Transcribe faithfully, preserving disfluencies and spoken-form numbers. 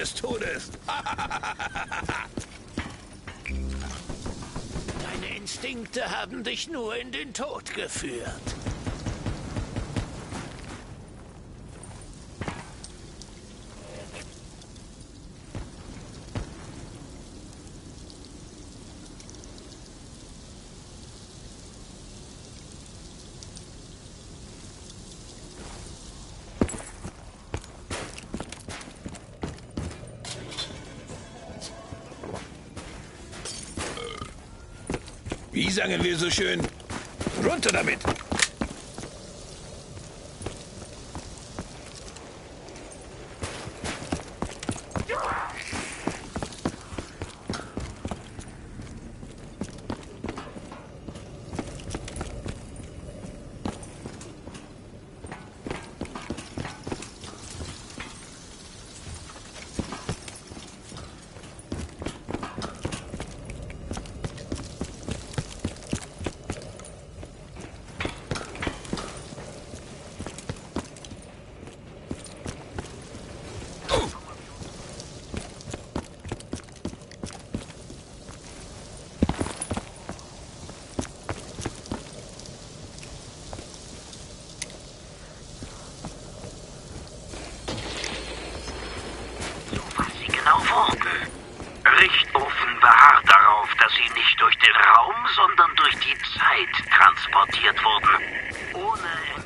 des Todes. Deine Instinkte haben dich nur in den Tod geführt. Wie sagen wir so schön? Runter damit! Richtofen beharrt darauf, dass sie nicht durch den Raum, sondern durch die Zeit transportiert wurden. Ohne